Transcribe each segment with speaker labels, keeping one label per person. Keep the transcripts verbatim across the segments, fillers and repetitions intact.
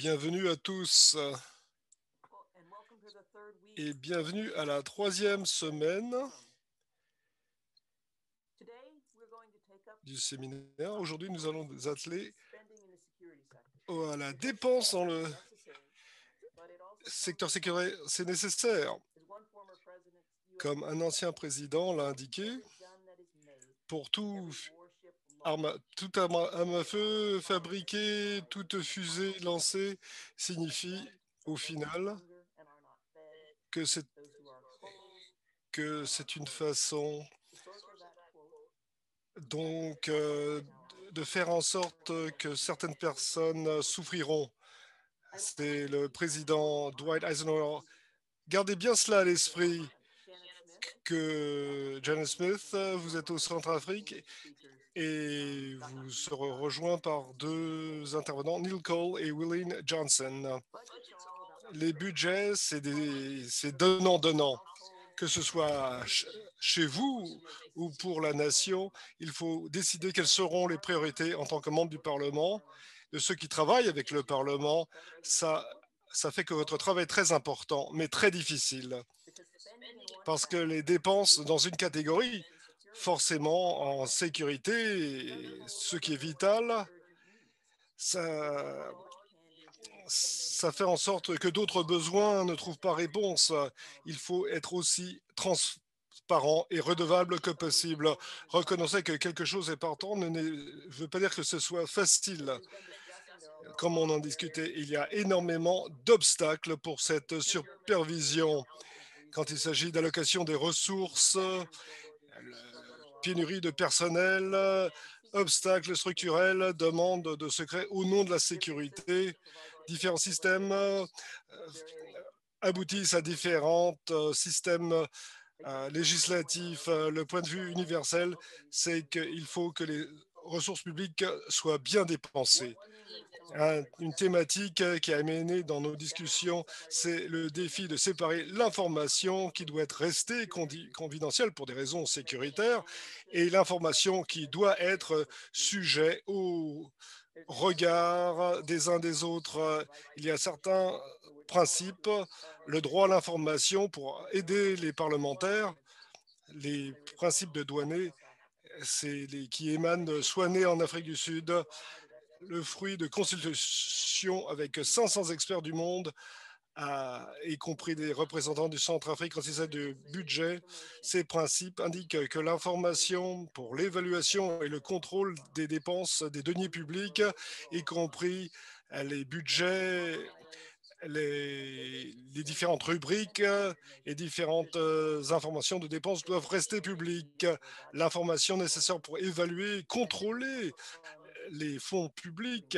Speaker 1: Bienvenue à tous et bienvenue à la troisième semaine du séminaire. Aujourd'hui, nous allons nous atteler à la dépense dans le secteur sécuritaire. C'est nécessaire. Comme un ancien président l'a indiqué, pour tout, arme, tout arme à feu fabriqué, toute fusée lancée signifie au final que c'est que c'est une façon donc euh, de faire en sorte que certaines personnes souffriront. C'est le président Dwight Eisenhower. Gardez bien cela à l'esprit que Janet Smith, vous êtes au Centrafrique et vous serez rejoint par deux intervenants, Neil Cole et Willeen Johnson. Les budgets, c'est donnant-donnant. Que ce soit chez vous ou pour la nation, il faut décider quelles seront les priorités en tant que membre du Parlement. De ceux qui travaillent avec le Parlement, ça, ça fait que votre travail est très important, mais très difficile. Parce que les dépenses dans une catégorie, forcément en sécurité, ce qui est vital, ça, ça fait en sorte que d'autres besoins ne trouvent pas réponse. Il faut être aussi transparent et redevable que possible. Reconnaissez que quelque chose est important ne veut pas dire que ce soit facile. Comme on en discutait, il y a énormément d'obstacles pour cette supervision. Quand il s'agit d'allocation des ressources, pénurie de personnel, obstacles structurels, demande de secret au nom de la sécurité. Différents systèmes euh, aboutissent à différents euh, systèmes euh, législatifs. Le point de vue universel, c'est qu'il faut que les ressources publiques soient bien dépensées. Un, une thématique qui a mené dans nos discussions, c'est le défi de séparer l'information qui doit être restée confidentielle pour des raisons sécuritaires et l'information qui doit être sujet au regard des uns des autres. Il y a certains principes, le droit à l'information pour aider les parlementaires, les principes de douanier, c'est les qui émanent soit nés en Afrique du Sud, le fruit de consultations avec cinq cents experts du monde, à, y compris des représentants du Centrafrique quand il s'agit de budget. Ces principes indiquent que l'information pour l'évaluation et le contrôle des dépenses des deniers publics, y compris les budgets, les, les différentes rubriques et différentes euh, informations de dépenses doivent rester publiques. L'information nécessaire pour évaluer et contrôler les fonds publics,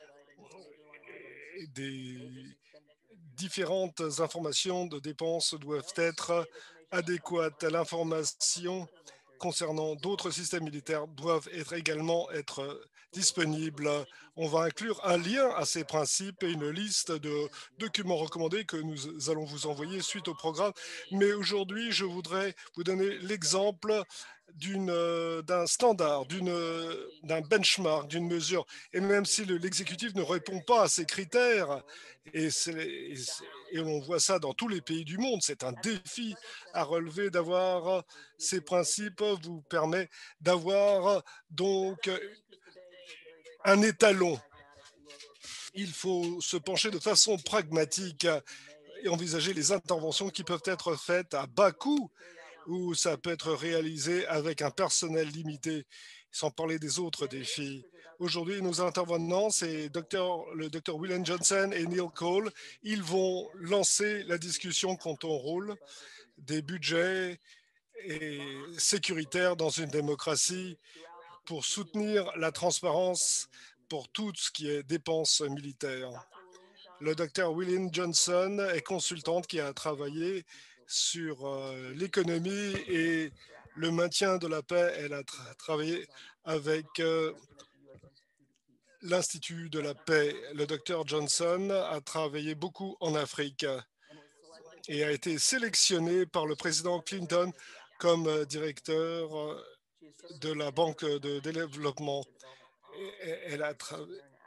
Speaker 1: des différentes informations de dépenses doivent être adéquates. L'information concernant d'autres systèmes militaires doivent être également être disponibles. On va inclure un lien à ces principes et une liste de documents recommandés que nous allons vous envoyer suite au programme. Mais aujourd'hui, je voudrais vous donner l'exemple d'un standard, d'un benchmark, d'une mesure. Et même si l'exécutif ne répond pas à ces critères, et, et, et on voit ça dans tous les pays du monde, c'est un défi à relever d'avoir ces principes vous permet d'avoir donc un étalon. Il faut se pencher de façon pragmatique et envisager les interventions qui peuvent être faites à bas coût ou ça peut être réalisé avec un personnel limité, sans parler des autres défis. Aujourd'hui, nos intervenants, c'est le docteur Willeen Johnson et Neil Cole. Ils vont lancer la discussion quant au rôle des budgets et sécuritaires dans une démocratie pour soutenir la transparence pour tout ce qui est dépenses militaires. Le docteur Willeen Johnson est consultante qui a travaillé sur euh, l'économie et le maintien de la paix. Elle a tra travaillé avec euh, l'Institut de la paix. Le docteur Johnson a travaillé beaucoup en Afrique et a été sélectionné par le président Clinton comme euh, directeur euh, de la Banque de développement. Et elle a travaillé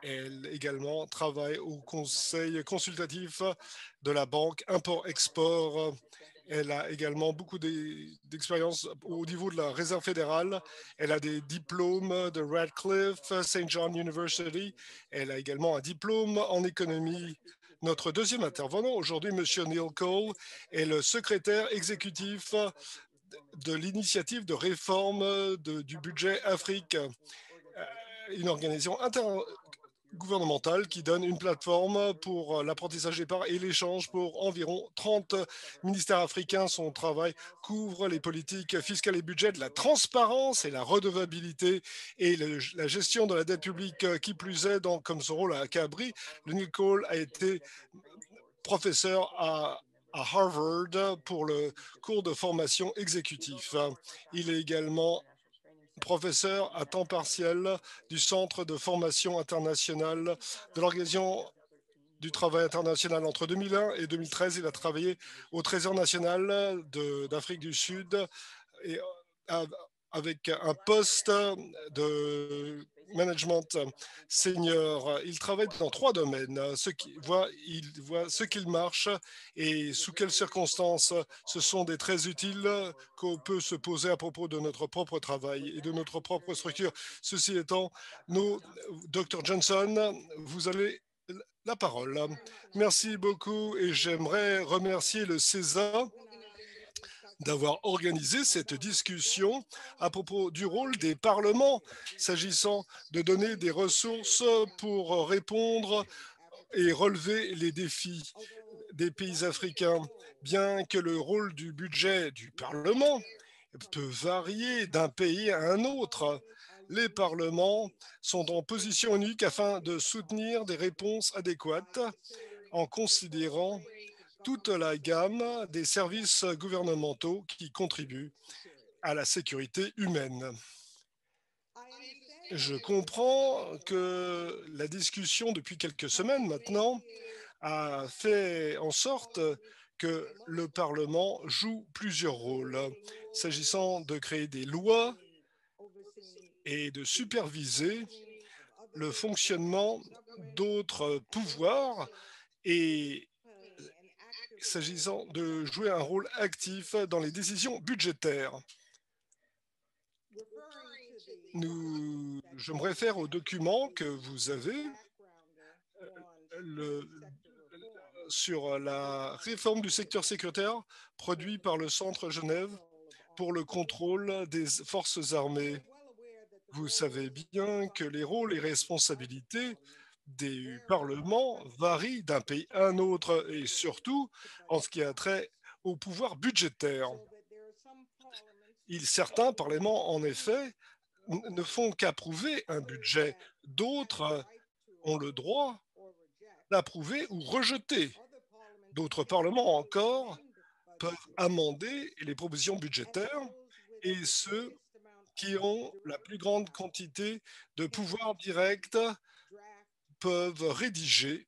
Speaker 1: Elle également travaille au conseil consultatif de la banque Import-Export. Elle a également beaucoup d'expérience au niveau de la Réserve fédérale. Elle a des diplômes de Radcliffe, Saint John University. Elle a également un diplôme en économie. Notre deuxième intervenant aujourd'hui, M. Neil Cole, est le secrétaire exécutif de l'initiative de réforme de, du budget Afrique, une organisation intergouvernementale qui donne une plateforme pour l'apprentissage des parts et l'échange pour environ trente ministères africains. Son travail couvre les politiques fiscales et budgétaires, la transparence et la redevabilité et le, la gestion de la dette publique, qui plus est, dans, comme son rôle à Cabri. Le Neil Cole a été professeur à à Harvard pour le cours de formation exécutif. Il est également professeur à temps partiel du Centre de formation internationale de l'Organisation du travail international. Entre deux mille un et deux mille treize, il a travaillé au Trésor national d'Afrique du Sud et avec un poste de management senior. Il travaille dans trois domaines. Ce qui voit, il voit ce qu'il marche et sous quelles circonstances. Ce sont des traits utiles qu'on peut se poser à propos de notre propre travail et de notre propre structure. Ceci étant, nous, docteur Johnson, vous avez la parole. Merci beaucoup et j'aimerais remercier le CESA d'avoir organisé cette discussion à propos du rôle des parlements s'agissant de donner des ressources pour répondre et relever les défis des pays africains. Bien que le rôle du budget du Parlement peut varier d'un pays à un autre, les parlements sont en position unique afin de soutenir des réponses adéquates en considérant toute la gamme des services gouvernementaux qui contribuent à la sécurité humaine. Je comprends que la discussion depuis quelques semaines maintenant a fait en sorte que le Parlement joue plusieurs rôles, s'agissant de créer des lois et de superviser le fonctionnement d'autres pouvoirs et s'agissant de jouer un rôle actif dans les décisions budgétaires. Nous, je me réfère au document que vous avez le, sur la réforme du secteur sécuritaire produit par le Centre Genève pour le contrôle des forces armées. Vous savez bien que les rôles et responsabilités des parlements varient d'un pays à un autre, et surtout en ce qui a trait au pouvoir budgétaire. Il, certains parlements, en effet, ne font qu'approuver un budget. D'autres ont le droit d'approuver ou rejeter. D'autres parlements encore peuvent amender les propositions budgétaires, et ceux qui ont la plus grande quantité de pouvoir direct peuvent rédiger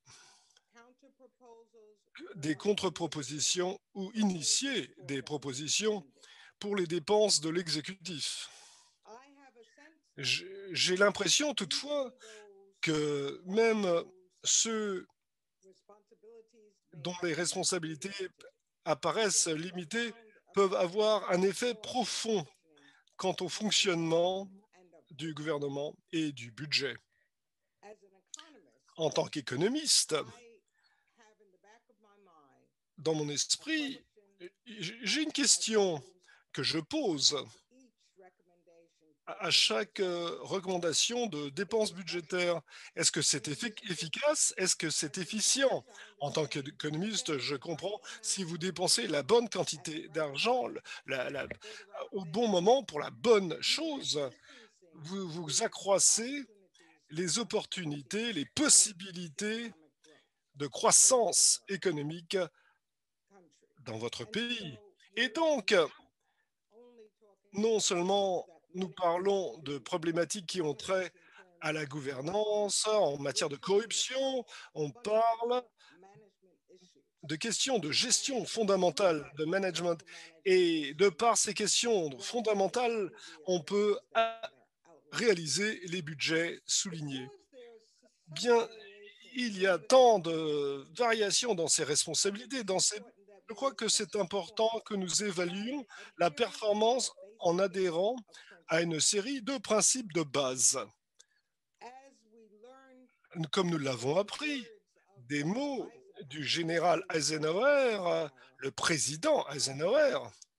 Speaker 1: des contre-propositions ou initier des propositions pour les dépenses de l'exécutif. J'ai l'impression toutefois que même ceux dont les responsabilités apparaissent limitées peuvent avoir un effet profond quant au fonctionnement du gouvernement et du budget. En tant qu'économiste, dans mon esprit, j'ai une question que je pose à chaque recommandation de dépenses budgétaires. Est-ce que c'est efficace? Est-ce que c'est efficient? En tant qu'économiste, je comprends si vous dépensez la bonne quantité d'argent au bon moment pour la bonne chose, vous, vous accroissez les opportunités, les possibilités de croissance économique dans votre pays. Et donc, non seulement nous parlons de problématiques qui ont trait à la gouvernance, en matière de corruption, on parle de questions de gestion fondamentale, de management. Et de par ces questions fondamentales, on peut réaliser les budgets soulignés. bien, il y a tant de variations dans ces responsabilités. Dans ces... Je crois que c'est important que nous évaluions la performance en adhérant à une série de principes de base. Comme nous l'avons appris, des mots du général Eisenhower, le président Eisenhower,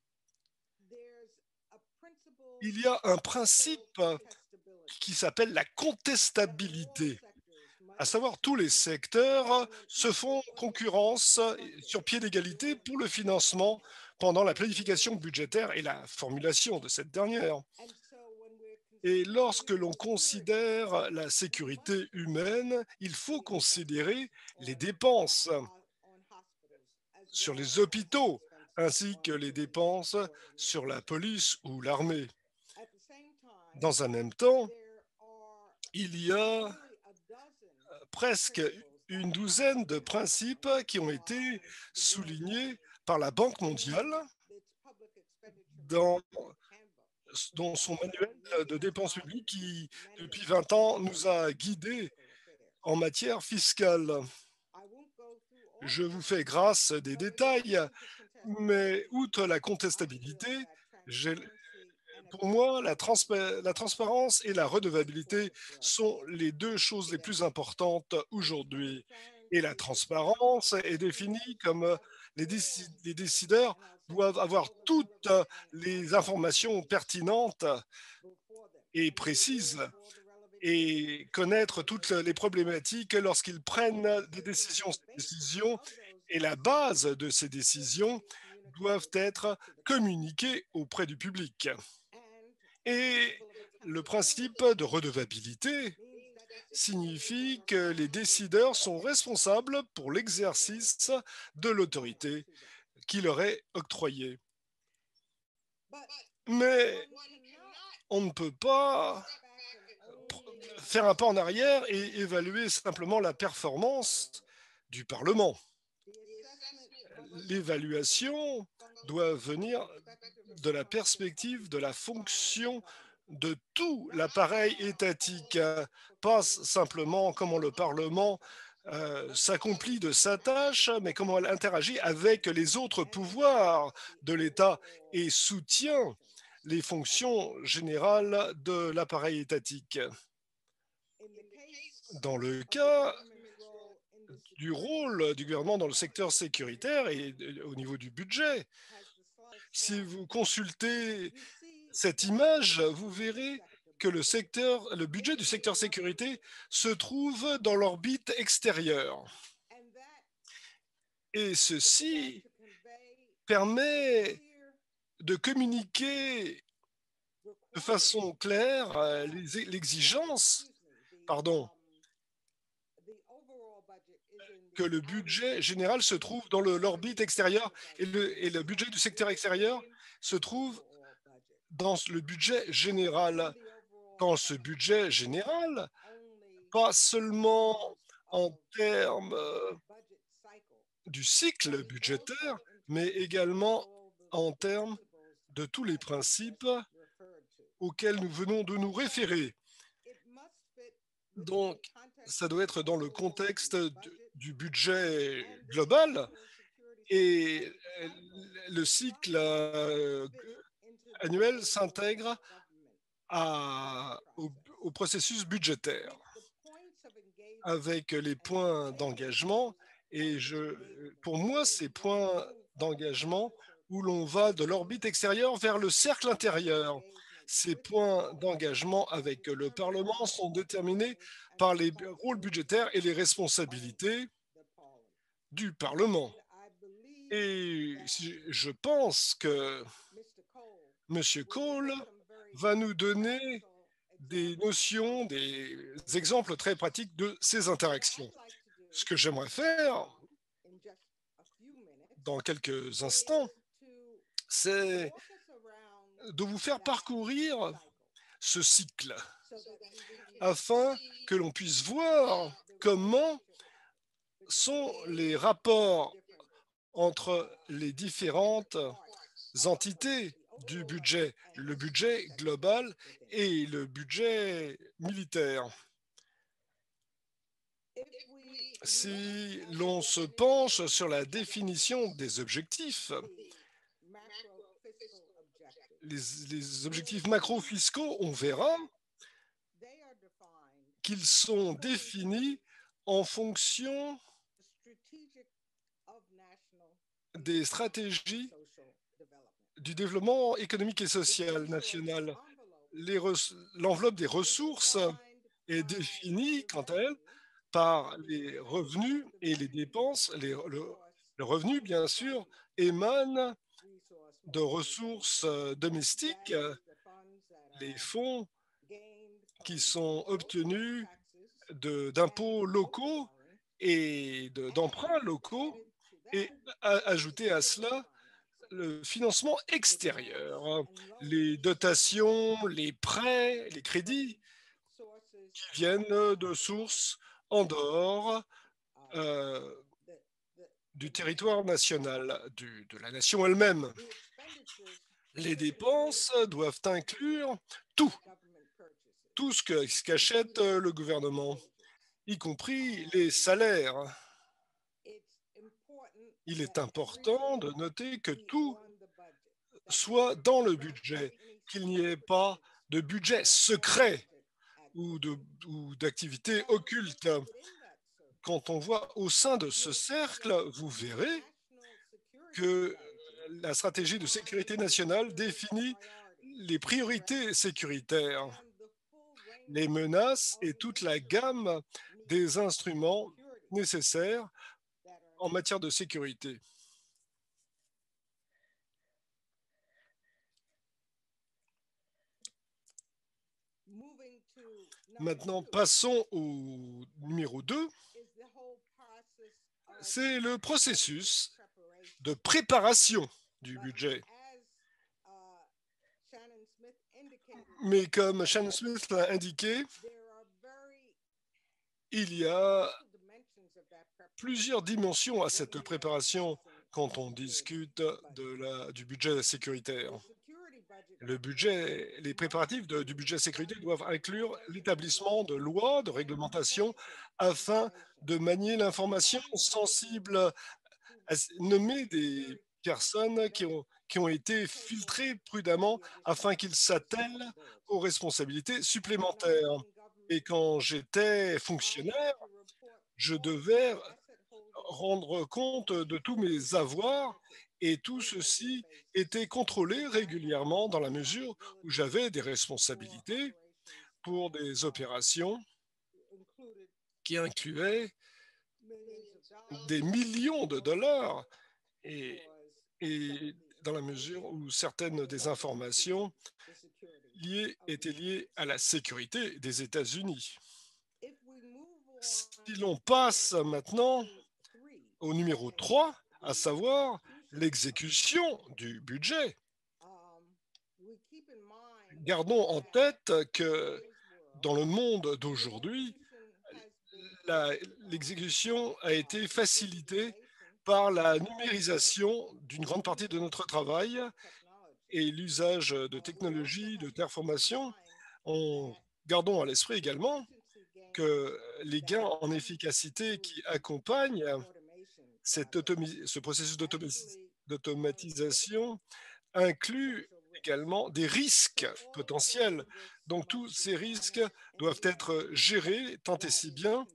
Speaker 1: il y a un principe qui s'appelle la contestabilité, à savoir tous les secteurs se font concurrence sur pied d'égalité pour le financement pendant la planification budgétaire et la formulation de cette dernière. Et lorsque l'on considère la sécurité humaine, il faut considérer les dépenses sur les hôpitaux ainsi que les dépenses sur la police ou l'armée. Dans un même temps, il y a presque une douzaine de principes qui ont été soulignés par la Banque mondiale dans, dans son manuel de dépenses publiques qui, depuis vingt ans, nous a guidés en matière fiscale. Je vous fais grâce des détails, mais outre la contestabilité, pour moi, la, transpa la transparence et la redevabilité sont les deux choses les plus importantes aujourd'hui. Et la transparence est définie comme les, déci les décideurs doivent avoir toutes les informations pertinentes et précises et connaître toutes les problématiques lorsqu'ils prennent des décisions, décisions. Et la base de ces décisions doivent être communiquées auprès du public. Et le principe de redevabilité signifie que les décideurs sont responsables pour l'exercice de l'autorité qui leur est octroyée. Mais on ne peut pas faire un pas en arrière et évaluer simplement la performance du Parlement. L'évaluation doit venir de la perspective de la fonction de tout l'appareil étatique, pas simplement comment le Parlement euh, s'accomplit de sa tâche, mais comment elle interagit avec les autres pouvoirs de l'État et soutient les fonctions générales de l'appareil étatique. Dans le cas du rôle du gouvernement dans le secteur sécuritaire et au niveau du budget, si vous consultez cette image, vous verrez que le, secteur, le budget du secteur sécurité se trouve dans l'orbite extérieure. Et ceci permet de communiquer de façon claire l'exigence, pardon, que le budget général se trouve dans l'orbite extérieure et le, et le budget du secteur extérieur se trouve dans le budget général. Dans ce budget général, pas seulement en termes euh, du cycle budgétaire, mais également en termes de tous les principes auxquels nous venons de nous référer. Donc, ça doit être dans le contexte du budget global et le cycle annuel s'intègre au, au processus budgétaire avec les points d'engagement. Et je, pour moi, ces points d'engagement où l'on va de l'orbite extérieure vers le cercle intérieur. Ces points d'engagement avec le Parlement sont déterminés par les rôles budgétaires et les responsabilités du Parlement. Et je pense que M. Cole va nous donner des notions, des exemples très pratiques de ces interactions. Ce que j'aimerais faire dans quelques instants, c'est de vous faire parcourir ce cycle afin que l'on puisse voir comment sont les rapports entre les différentes entités du budget, le budget global et le budget militaire. Si l'on se penche sur la définition des objectifs, les, les objectifs macro-fiscaux, on verra qu'ils sont définis en fonction des stratégies du développement économique et social national. L'enveloppe des ressources est définie, quant à elle, par les revenus et les dépenses. Les, le, le revenu, bien sûr, émane de ressources domestiques, les fonds qui sont obtenus d'impôts locaux et d'emprunts locaux, et à, ajouter à cela le financement extérieur, les dotations, les prêts, les crédits qui viennent de sources en dehors euh, du territoire national, du, de la nation elle-même. Les dépenses doivent inclure tout, tout ce qu'achète le gouvernement, y compris les salaires. Il est important de noter que tout soit dans le budget, qu'il n'y ait pas de budget secret ou d'activités occultes. Quand on voit au sein de ce cercle, vous verrez que la stratégie de sécurité nationale définit les priorités sécuritaires, les menaces et toute la gamme des instruments nécessaires en matière de sécurité. Maintenant, passons au numéro deux. C'est le processus de préparation du budget. Mais comme Shannon Smith l'a indiqué, il y a plusieurs dimensions à cette préparation quand on discute de la, du budget sécuritaire. Le budget, les préparatifs de, du budget sécurité doivent inclure l'établissement de lois, de réglementations, afin de manier l'information sensible, à nommer des personnes qui ont, qui ont été filtrées prudemment afin qu'ils s'attellent aux responsabilités supplémentaires. Et quand j'étais fonctionnaire, je devais rendre compte de tous mes avoirs et tout ceci était contrôlé régulièrement dans la mesure où j'avais des responsabilités pour des opérations qui incluaient des millions de dollars et, et dans la mesure où certaines des informations liées étaient liées à la sécurité des États-Unis. Si l'on passe maintenant au numéro trois, à savoir l'exécution du budget. Gardons en tête que dans le monde d'aujourd'hui, l'exécution a été facilitée par la numérisation d'une grande partie de notre travail et l'usage de technologies de performation. En gardons à l'esprit également que les gains en efficacité qui accompagnent cette ce processus d'automatisation inclut également des risques potentiels. Donc tous ces risques doivent être gérés tant et si bien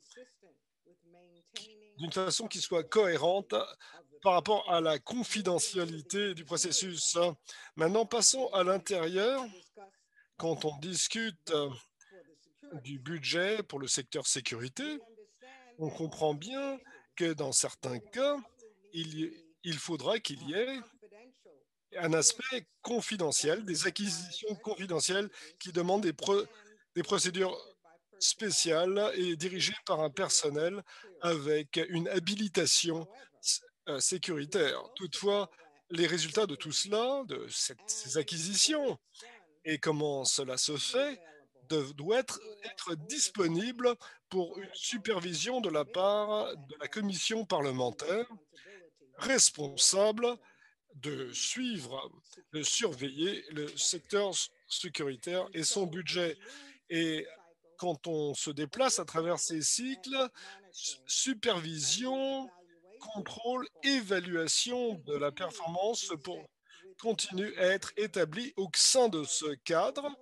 Speaker 1: d'une façon qui soit cohérente par rapport à la confidentialité du processus. Maintenant, passons à l'intérieur. Quand on discute du budget pour le secteur sécurité, on comprend bien que dans certains cas, il, il faudra qu'il y ait un aspect confidentiel, des acquisitions confidentielles qui demandent des, pro, des procédures spéciales et dirigées par un personnel avec une habilitation euh, sécuritaire. Toutefois, les résultats de tout cela, de cette, ces acquisitions et comment cela se fait, doit être, être disponible pour une supervision de la part de la commission parlementaire responsable de suivre, de surveiller le secteur sécuritaire et son budget. Et quand on se déplace à travers ces cycles, supervision, contrôle, évaluation de la performance pour continue à être établie au sein de ce cadre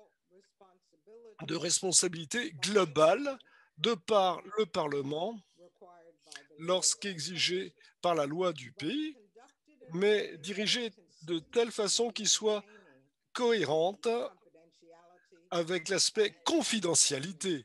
Speaker 1: de responsabilité globale de par le Parlement lorsqu'exigé par la loi du pays, mais dirigé de telle façon qu'il soit cohérente avec l'aspect confidentialité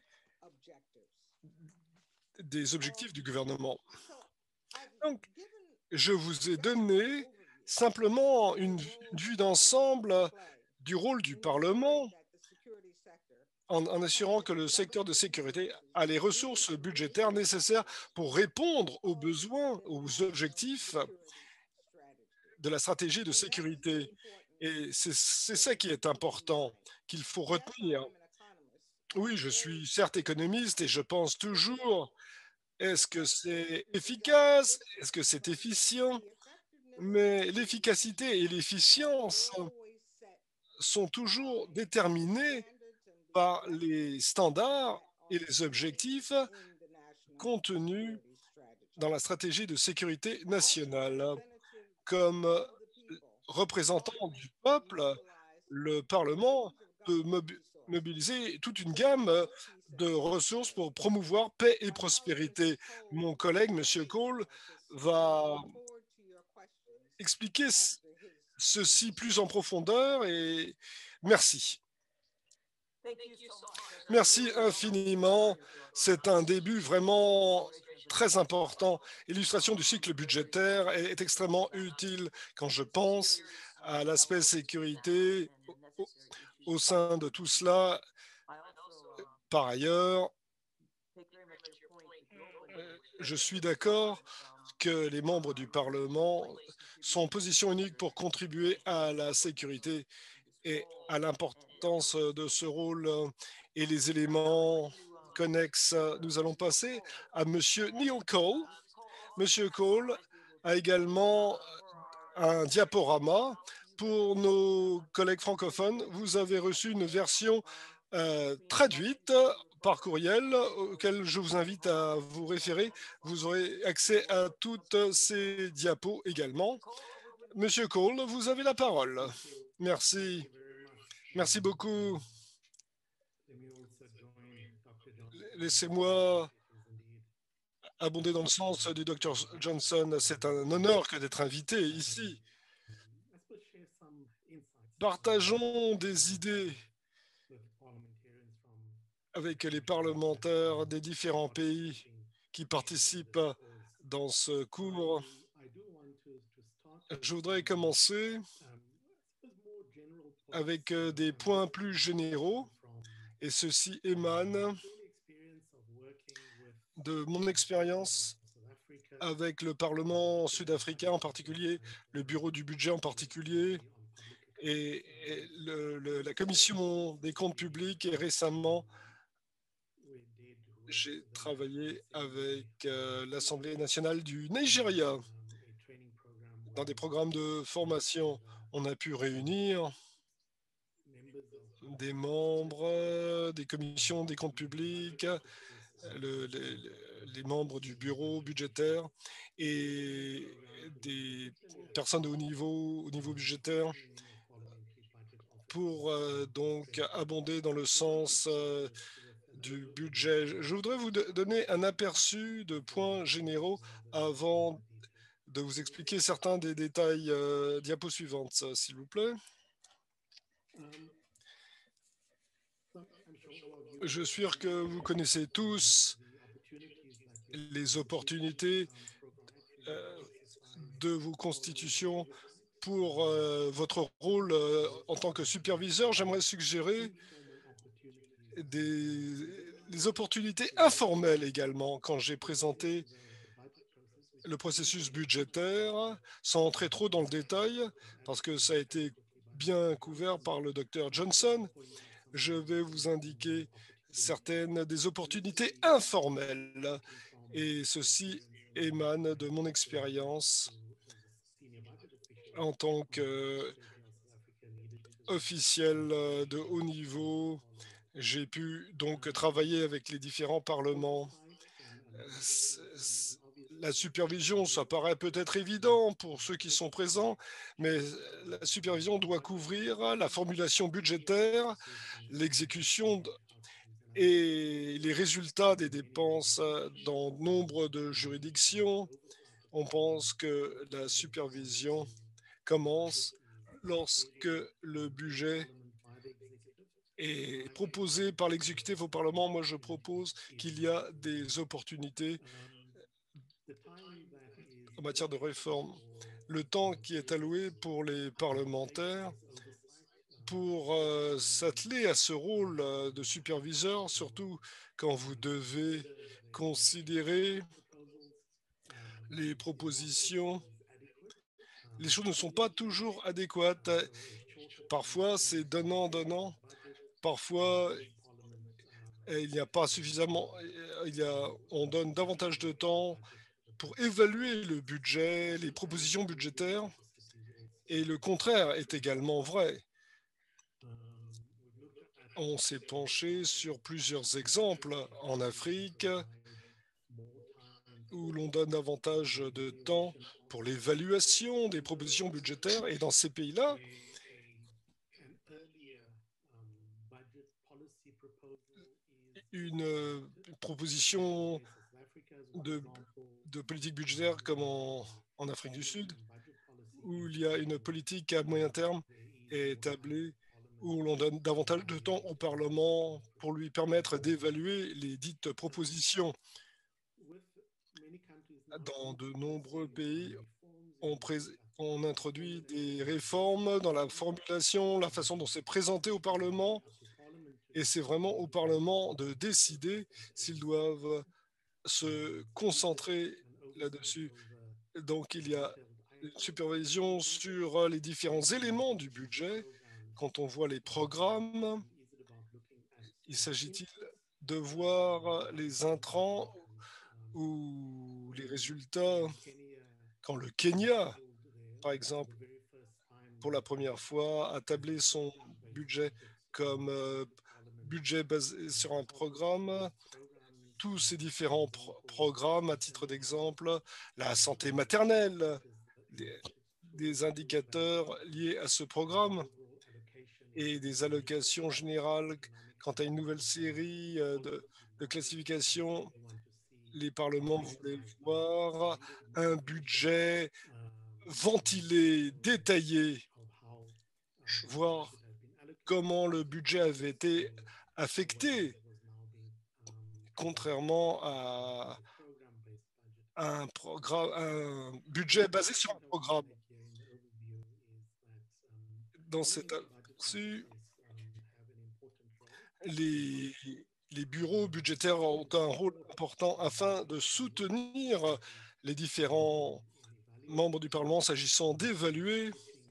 Speaker 1: des objectifs du gouvernement. Donc, je vous ai donné simplement une vue d'ensemble du rôle du Parlement en, en assurant que le secteur de sécurité a les ressources budgétaires nécessaires pour répondre aux besoins, aux objectifs de la stratégie de sécurité. Et c'est ça qui est important, qu'il faut retenir. Oui, je suis certes économiste et je pense toujours, est-ce que c'est efficace? Est-ce que c'est efficient? Mais l'efficacité et l'efficience sont toujours déterminés par les standards et les objectifs contenus dans la stratégie de sécurité nationale. Comme représentant du peuple, le Parlement peut mobiliser toute une gamme de ressources pour promouvoir paix et prospérité. Mon collègue, M. Cole, va expliquer ceci plus en profondeur et merci. Merci infiniment. C'est un début vraiment très important. L'illustration du cycle budgétaire est extrêmement utile quand je pense à l'aspect sécurité au, au sein de tout cela. Par ailleurs, je suis d'accord que les membres du Parlement sont en position unique pour contribuer à la sécurité et à l'importance de ce rôle et les éléments connexes. Nous allons passer à M. Neil Cole. M. Cole a également un diaporama. Pour nos collègues francophones, vous avez reçu une version euh, traduite par courriel auquel je vous invite à vous référer. Vous aurez accès à toutes ces diapos également. Monsieur Cole, vous avez la parole. Merci. Merci beaucoup. Laissez-moi abonder dans le sens du docteur Johnson. C'est un honneur que d'être invité ici. Partageons des idées avec les parlementaires des différents pays qui participent dans ce cours. Je voudrais commencer avec des points plus généraux, et ceci émane de mon expérience avec le Parlement sud-africain en particulier, le Bureau du budget en particulier, et, et le, le, la Commission des comptes publics. Et récemment, j'ai travaillé avec euh, l'Assemblée nationale du Nigeria. Dans des programmes de formation, on a pu réunir des membres des commissions des comptes publics, le, les, les membres du bureau budgétaire et des personnes de haut niveau, au niveau budgétaire pour euh, donc abonder dans le sens euh, du budget. Je voudrais vous donner un aperçu de points généraux avant de vous expliquer certains des détails. Euh, diapo suivante, s'il vous plaît. Je suis sûr que vous connaissez tous les opportunités euh, de vos constitutions pour euh, votre rôle euh, en tant que superviseur. J'aimerais suggérer des, des opportunités informelles également quand j'ai présenté le processus budgétaire, sans entrer trop dans le détail, parce que ça a été bien couvert par le docteur Johnson. Je vais vous indiquer certaines des opportunités informelles, et ceci émane de mon expérience en tant qu'officiel de haut niveau J'ai pu donc travailler avec les différents parlements. La supervision, ça paraît peut-être évident pour ceux qui sont présents, mais la supervision doit couvrir la formulation budgétaire, l'exécution et les résultats des dépenses dans nombre de juridictions. On pense que la supervision commence lorsque le budget est proposé par l'exécutif au Parlement. Moi, je propose qu'il y a des opportunités en matière de réforme. Le temps qui est alloué pour les parlementaires pour euh, s'atteler à ce rôle euh, de superviseur, surtout quand vous devez considérer les propositions. Les choses ne sont pas toujours adéquates. Parfois, c'est donnant-donnant. Parfois, il n'y a pas suffisamment. Il y a, on donne davantage de temps pour évaluer le budget, les propositions budgétaires. Et le contraire est également vrai. On s'est penché sur plusieurs exemples en Afrique où l'on donne davantage de temps pour l'évaluation des propositions budgétaires. Et dans ces pays-là, une proposition de, de politique budgétaire comme en, en Afrique du Sud, où il y a une politique à moyen terme établie, où l'on donne davantage de temps au Parlement pour lui permettre d'évaluer les dites propositions. Dans de nombreux pays, on, on introduit des réformes dans la formulation, la façon dont c'est présenté au Parlement, et c'est vraiment au Parlement de décider s'ils doivent se concentrer là-dessus. Donc, il y a une supervision sur les différents éléments du budget. Quand on voit les programmes, il s'agit-il de voir les intrants ou les résultats? Quand le Kenya, par exemple, pour la première fois, a tablé son budget comme euh, budget basé sur un programme, tous ces différents pro programmes, à titre d'exemple, la santé maternelle, des, des indicateurs liés à ce programme et des allocations générales quant à une nouvelle série euh, de, de classifications. Les parlements voulaient voir un budget ventilé, détaillé, voir comment le budget avait été affecté, contrairement à un, programme, un budget basé sur un programme. Dans cet aperçu, les, les bureaux budgétaires ont un rôle important afin de soutenir les différents membres du Parlement s'agissant d'évaluer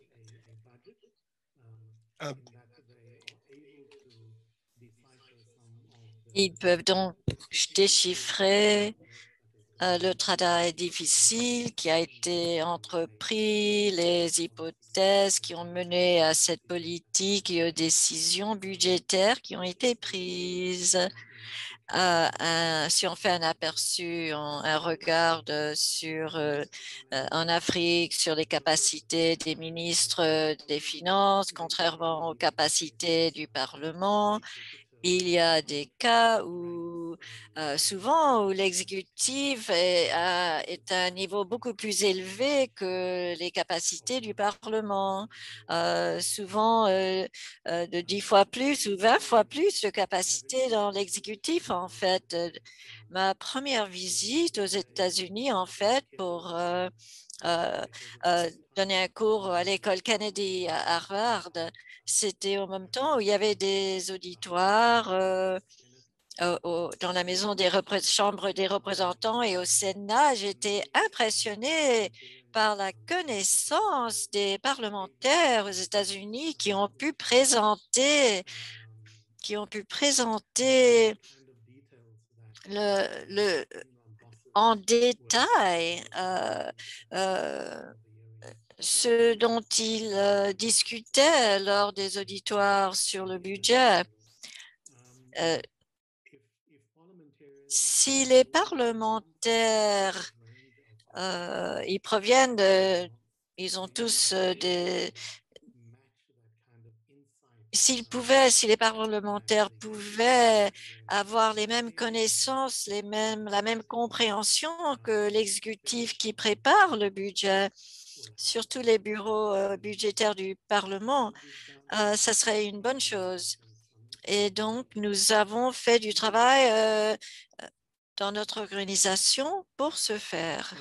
Speaker 1: un.
Speaker 2: Ils peuvent donc déchiffrer euh, le travail difficile qui a été entrepris, les hypothèses qui ont mené à cette politique et aux décisions budgétaires qui ont été prises. Euh, un, si on fait un aperçu, un, un regard de, sur euh, euh, en Afrique sur les capacités des ministres des Finances, contrairement aux capacités du Parlement, il y a des cas où euh, souvent où l'exécutif est, à, est à un niveau beaucoup plus élevé que les capacités du Parlement, euh, souvent euh, euh, de dix fois plus ou vingt fois plus de capacité dans l'exécutif en fait. Ma première visite aux États-Unis en fait pour euh, euh, euh, donner un cours à l'école Kennedy à Harvard, c'était au même temps où il y avait des auditoires euh, au, dans la maison des chambres des représentants et au Sénat. J'étais impressionnée par la connaissance des parlementaires aux États-Unis qui ont pu présenter, qui ont pu présenter le, le, en détail euh, euh, ce dont ils euh, discutaient lors des auditoires sur le budget. Euh, si les parlementaires, euh, ils proviennent de, ils ont tous euh, des, s'ils pouvaient, si les parlementaires pouvaient avoir les mêmes connaissances, les mêmes, la même compréhension que l'exécutif qui prépare le budget, surtout les bureaux euh, budgétaires du Parlement, euh, ça serait une bonne chose. Et donc, nous avons fait du travail euh, dans notre organisation pour ce faire.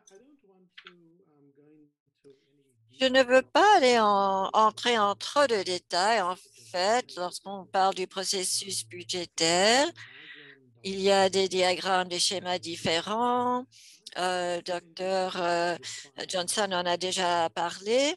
Speaker 2: Je ne veux pas aller en, entrer en trop de détails. En fait, lorsqu'on parle du processus budgétaire, il y a des diagrammes, des schémas différents. Euh, Docteur euh, Johnson en a déjà parlé.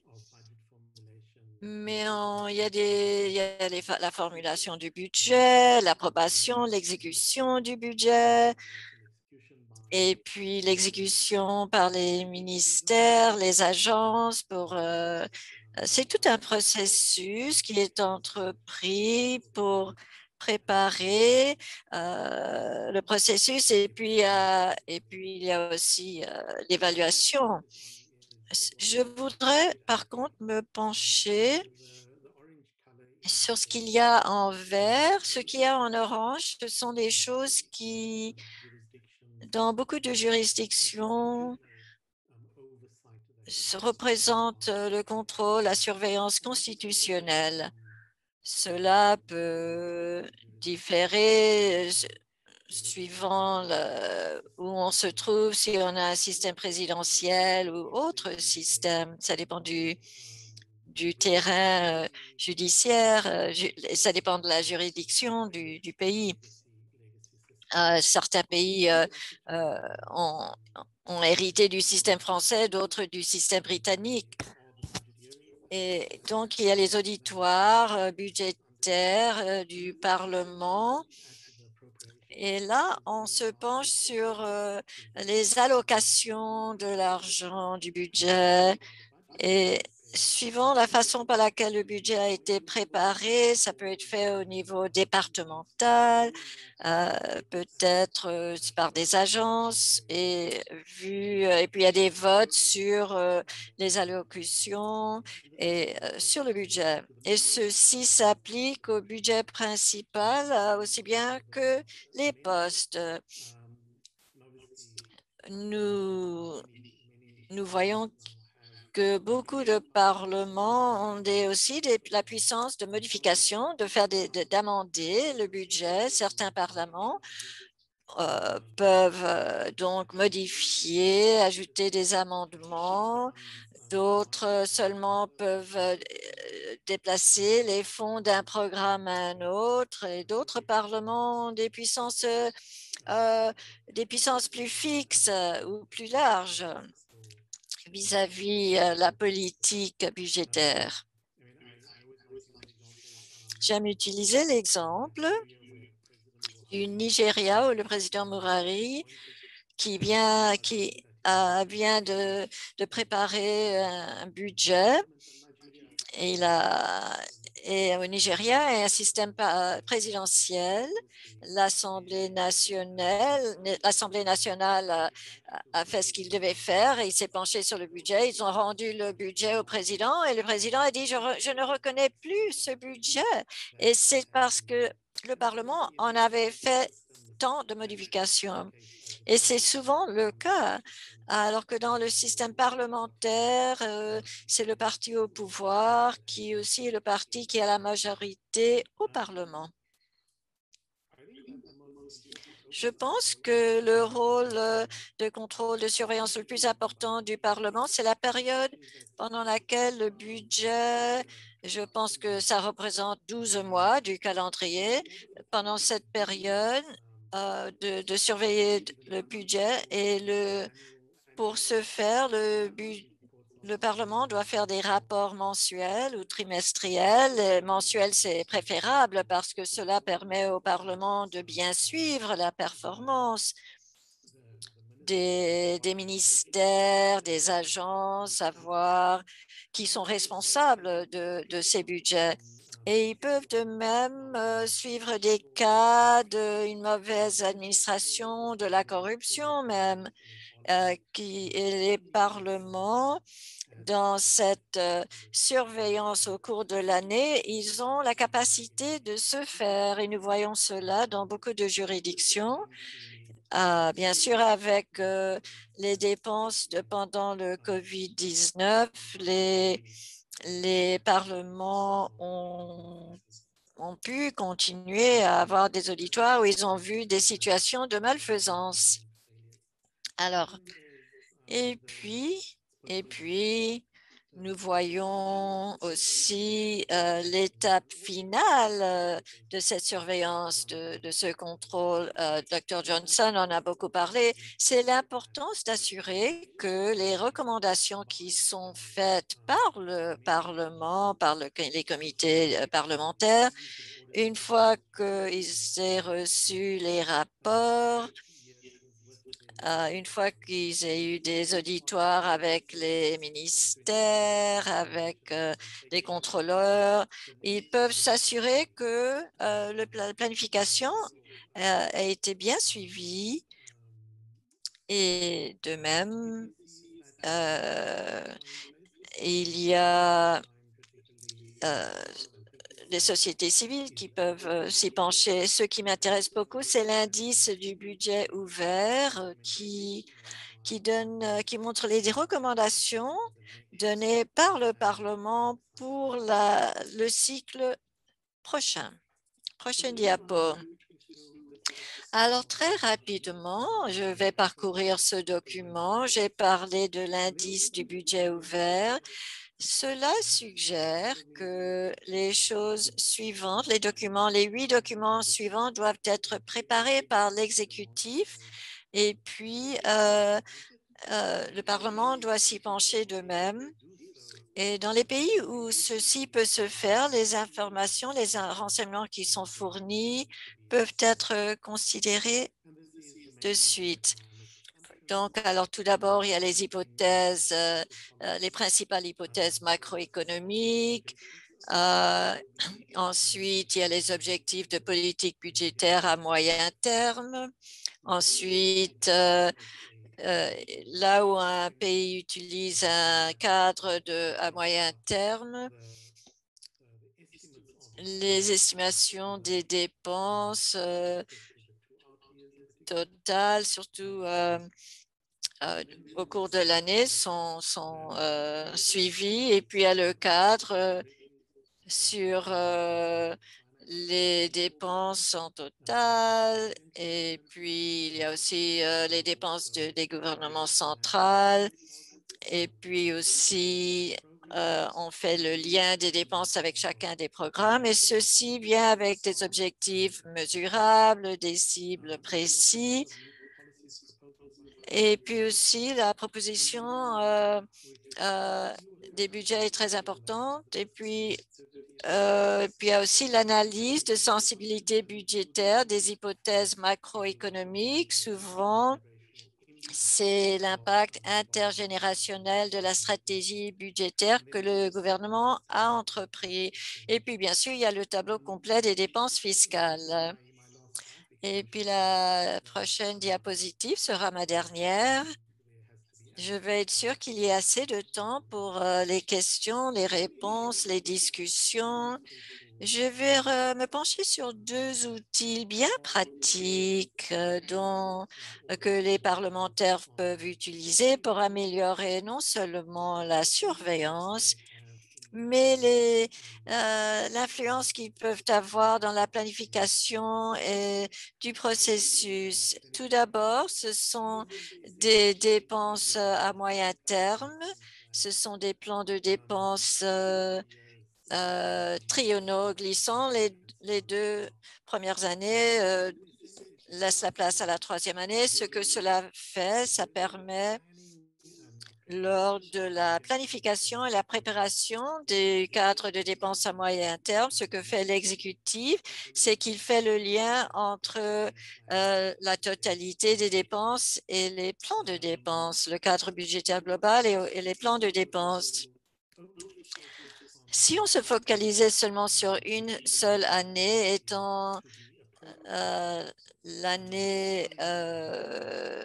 Speaker 2: Mais on, il y a, des, il y a les, la formulation du budget, l'approbation, l'exécution du budget, et puis l'exécution par les ministères, les agences. Pour, euh, c'est tout un processus qui est entrepris pour préparer euh, le processus. Et puis, euh, et puis, il y a aussi euh, l'évaluation. Je voudrais, par contre, me pencher sur ce qu'il y a en vert. Ce qu'il y a en orange, ce sont des choses qui, dans beaucoup de juridictions, se représentent le contrôle, la surveillance constitutionnelle. Cela peut différer suivant le, où on se trouve, si on a un système présidentiel ou autre système. Ça dépend du, du terrain euh, judiciaire, euh, ju ça dépend de la juridiction du, du pays. Euh, certains pays euh, euh, ont, ont hérité du système français, d'autres du système britannique. Et donc, il y a les auditoires euh, budgétaires euh, du Parlement. Et là, on se penche sur euh, les allocations de l'argent du budget. Et suivant la façon par laquelle le budget a été préparé, ça peut être fait au niveau départemental, euh, peut-être euh, par des agences, et, vu, et puis il y a des votes sur euh, les allocutions et euh, sur le budget. Et ceci s'applique au budget principal euh, aussi bien que les postes. Nous, nous voyons que beaucoup de parlements ont des, aussi des, la puissance de modification, de faire des, d'amender le budget. Certains parlements euh, peuvent euh, donc modifier, ajouter des amendements. D'autres seulement peuvent euh, déplacer les fonds d'un programme à un autre. Et d'autres parlements ont des puissances, euh, des puissances plus fixes euh, ou plus larges vis-à-vis -vis, la politique budgétaire. J'aime utiliser l'exemple du Nigeria où le président Murari, qui vient, qui a, vient de, de préparer un budget, et il a, et au Nigeria, il y a un système présidentiel. L'Assemblée nationale, l'Assemblée nationale a, a fait ce qu'il devait faire et il s'est penché sur le budget. Ils ont rendu le budget au président et le président a dit je, re, je ne reconnais plus ce budget. Et c'est parce que le Parlement en avait fait tant de modifications. Et c'est souvent le cas, alors que dans le système parlementaire, euh, c'est le parti au pouvoir qui est aussi le parti qui a la majorité au Parlement. Je pense que le rôle de contrôle, de surveillance le plus important du Parlement, c'est la période pendant laquelle le budget, je pense que ça représente douze mois du calendrier. Pendant cette période, euh, de, de surveiller le budget et le, pour ce faire, le budget le Parlement doit faire des rapports mensuels ou trimestriels. Mensuel, c'est préférable parce que cela permet au Parlement de bien suivre la performance des, des ministères, des agences, savoir qui sont responsables de, de ces budgets. Et ils peuvent de même euh, suivre des cas d'une mauvaise administration, de la corruption même, euh, qui, et les parlements, dans cette euh, surveillance au cours de l'année, ils ont la capacité de se faire. Et nous voyons cela dans beaucoup de juridictions. Ah, bien sûr, avec euh, les dépenses de pendant le COVID dix-neuf, les, les parlements ont, ont pu continuer à avoir des auditoires où ils ont vu des situations de malfaisance. Alors, et puis, et puis, nous voyons aussi euh, l'étape finale euh, de cette surveillance, de, de ce contrôle. Euh, docteur Johnson en a beaucoup parlé. C'est l'importance d'assurer que les recommandations qui sont faites par le Parlement, par le, les comités euh, parlementaires, une fois qu'ils aient reçu les rapports, euh, une fois qu'ils aient eu des auditoires avec les ministères, avec euh, les contrôleurs, ils peuvent s'assurer que euh, le, la planification euh, a été bien suivie et de même, euh, il y a euh, des sociétés civiles qui peuvent euh, s'y pencher. Ce qui m'intéresse beaucoup, c'est l'indice du budget ouvert euh, qui qui, donne, euh, qui montre les recommandations données par le Parlement pour la, le cycle prochain. Prochain diapo. Alors, très rapidement, je vais parcourir ce document. J'ai parlé de l'indice du budget ouvert. Cela suggère que les choses suivantes, les documents, les huit documents suivants doivent être préparés par l'exécutif et puis euh, euh, le Parlement doit s'y pencher de même. Et dans les pays où ceci peut se faire, les informations, les renseignements qui sont fournis peuvent être considérés de suite. Donc, alors tout d'abord, il y a les hypothèses, euh, euh, les principales hypothèses macroéconomiques. Euh, ensuite, il y a les objectifs de politique budgétaire à moyen terme. Ensuite, euh, euh, là où un pays utilise un cadre de, à moyen terme, les estimations des dépenses euh, totales, surtout euh, euh, au cours de l'année, sont, sont euh, suivies. Et puis, il y a le cadre euh, sur euh, les dépenses en total. Et puis, il y a aussi euh, les dépenses de, des gouvernements centrales. Et puis aussi, euh, on fait le lien des dépenses avec chacun des programmes et ceci vient avec des objectifs mesurables, des cibles précis. Et puis aussi, la proposition euh, euh, des budgets est très importante. Et puis, euh, puis il y a aussi l'analyse de sensibilité budgétaire des hypothèses macroéconomiques. Souvent, c'est l'impact intergénérationnel de la stratégie budgétaire que le gouvernement a entrepris. Et puis, bien sûr, il y a le tableau complet des dépenses fiscales. Et puis, la prochaine diapositive sera ma dernière. Je vais être sûre qu'il y ait assez de temps pour euh, les questions, les réponses, les discussions. Je vais me pencher sur deux outils bien pratiques euh, dont, euh, que les parlementaires peuvent utiliser pour améliorer non seulement la surveillance, mais les, euh, l'influence qu'ils peuvent avoir dans la planification et du processus. Tout d'abord, ce sont des dépenses à moyen terme. Ce sont des plans de dépenses euh, euh, triennaux glissants. Les, les deux premières années euh, laissent la place à la troisième année. Ce que cela fait, ça permet lors de la planification et la préparation des cadres de dépenses à moyen terme, ce que fait l'exécutif, c'est qu'il fait le lien entre euh, la totalité des dépenses et les plans de dépenses, le cadre budgétaire global et, et les plans de dépenses. Si on se focalisait seulement sur une seule année, étant euh, l'année euh,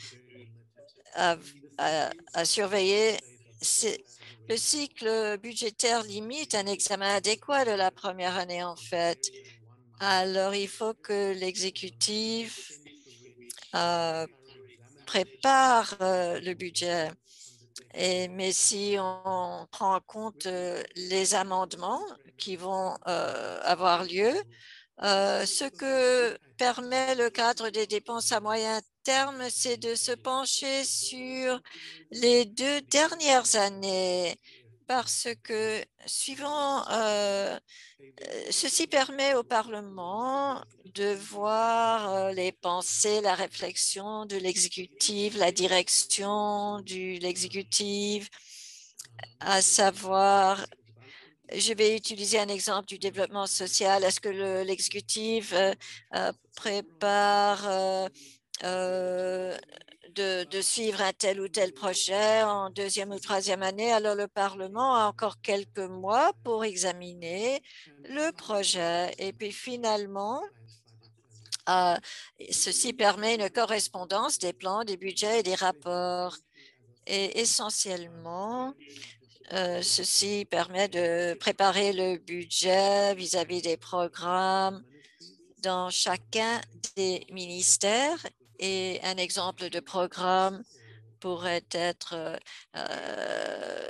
Speaker 2: à, à, à surveiller, le cycle budgétaire limite un examen adéquat de la première année, en fait. Alors, il faut que l'exécutif euh, prépare euh, le budget. Et, mais si on prend en compte euh, les amendements qui vont euh, avoir lieu, euh, ce que permet le cadre des dépenses à moyen terme, c'est de se pencher sur les deux dernières années parce que suivant euh, ceci permet au Parlement de voir euh, les pensées, la réflexion de l'exécutif, la direction de l'exécutif, à savoir, je vais utiliser un exemple du développement social. Est-ce que l'exécutif euh, euh, prépare euh, euh, de, de suivre un tel ou tel projet en deuxième ou troisième année? Alors, le Parlement a encore quelques mois pour examiner le projet. Et puis, finalement, euh, ceci permet une correspondance des plans, des budgets et des rapports. Et essentiellement, euh, ceci permet de préparer le budget vis-à-vis des programmes dans chacun des ministères. Et un exemple de programme pourrait être euh, euh,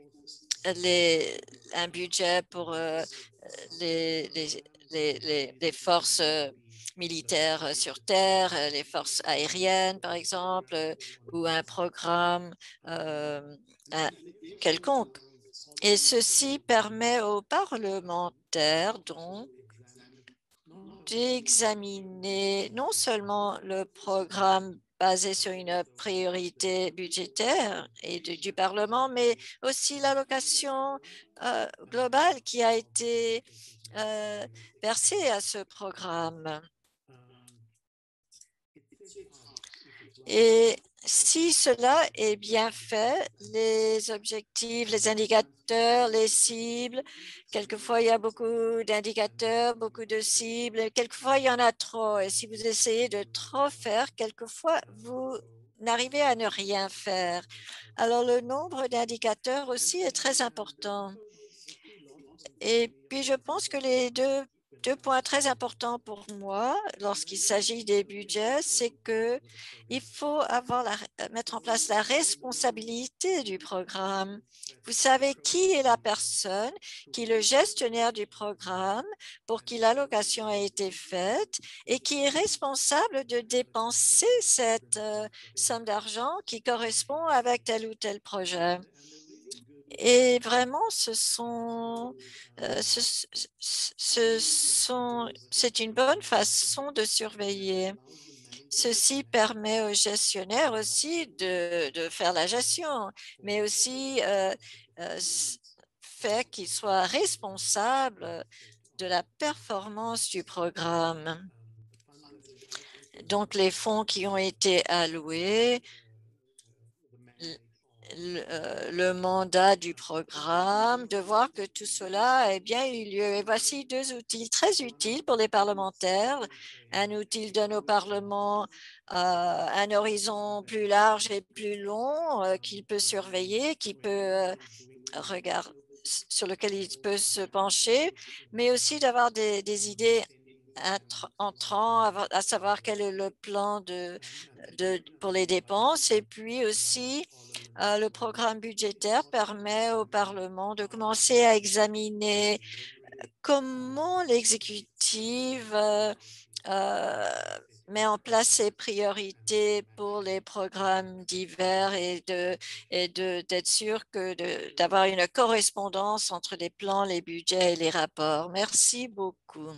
Speaker 2: les, un budget pour euh, les, les, les, les, forces euh, militaires sur Terre, euh, les forces aériennes, par exemple, euh, ou un programme euh, un, quelconque. Et ceci permet aux parlementaires, donc, d'examiner non seulement le programme basé sur une priorité budgétaire et de, du Parlement, mais aussi l'allocation euh, globale qui a été euh, versée à ce programme. Et si cela est bien fait, les objectifs, les indicateurs, les cibles, quelquefois il y a beaucoup d'indicateurs, beaucoup de cibles, quelquefois il y en a trop. Et si vous essayez de trop faire, quelquefois vous n'arrivez à ne rien faire. Alors le nombre d'indicateurs aussi est très important. Et puis je pense que les deux Deux points très importants pour moi lorsqu'il s'agit des budgets, c'est que il faut avoir la, mettre en place la responsabilité du programme. Vous savez qui est la personne, qui est le gestionnaire du programme pour qui l'allocation a été faite et qui est responsable de dépenser cette euh, somme d'argent qui correspond avec tel ou tel projet. Et vraiment, ce sont, euh, ce, ce sont, c'est une bonne façon de surveiller. Ceci permet aux gestionnaires aussi de, de faire la gestion, mais aussi euh, euh, fait qu'ils soient responsables de la performance du programme. Donc, les fonds qui ont été alloués, Le, euh, le mandat du programme, de voir que tout cela ait bien eu lieu. Et voici deux outils très utiles pour les parlementaires. Un outil donne au Parlement euh, un horizon plus large et plus long euh, qu'il peut surveiller, qui peut euh, regarder, sur lequel il peut se pencher, mais aussi d'avoir des, des idées entrant, à savoir quel est le plan de, de, pour les dépenses. Et puis aussi, euh, le programme budgétaire permet au Parlement de commencer à examiner comment l'exécutif euh, euh, met en place ses priorités pour les programmes divers et de et de d'être sûr que d'avoir une correspondance entre les plans, les budgets et les rapports. Merci beaucoup.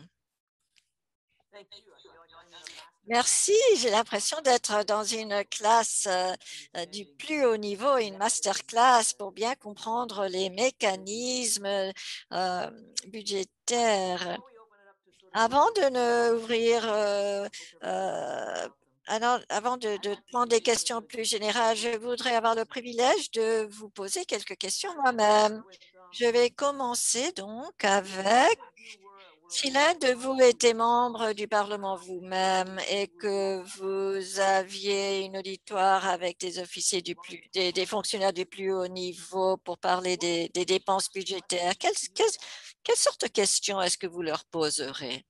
Speaker 2: Merci, j'ai l'impression d'être dans une classe euh, du plus haut niveau, une masterclass pour bien comprendre les mécanismes euh, budgétaires. Avant de ne ouvrir, euh, euh, alors, avant de, de prendre des questions plus générales, je voudrais avoir le privilège de vous poser quelques questions moi-même. Je vais commencer donc avec, si l'un de vous était membre du Parlement vous-même et que vous aviez une auditoire avec des officiers du plus, des, des fonctionnaires du plus haut niveau pour parler des, des dépenses budgétaires, quelle, quelle, quelle sorte de questions est-ce que vous leur poserez?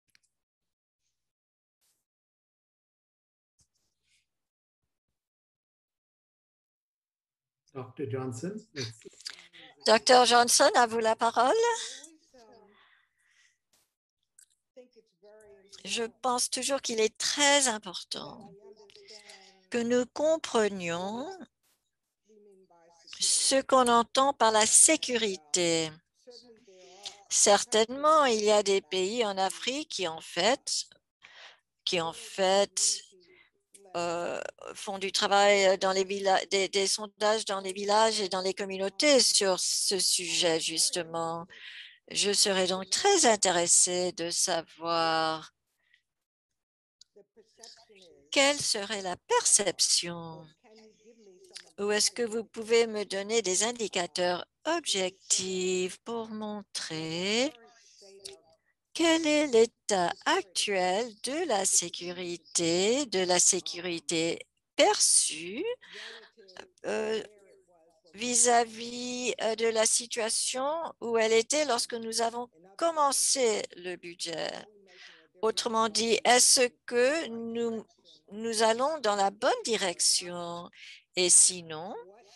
Speaker 3: docteur Johnson,
Speaker 2: Docteur Johnson, à vous la parole. Je pense toujours qu'il est très important que nous comprenions ce qu'on entend par la sécurité. Certainement, il y a des pays en Afrique qui, en fait, qui en fait euh, font du travail dans les villages, des, des sondages dans les villages et dans les communautés sur ce sujet, justement. Je serais donc très intéressée de savoir quelle serait la perception, ou est-ce que vous pouvez me donner des indicateurs objectifs pour montrer quel est l'état actuel de la sécurité, de la sécurité perçue euh, vis-à-vis euh, de la situation où elle était lorsque nous avons commencé le budget? Autrement dit, est-ce que nous, nous allons dans la bonne direction? Et sinon,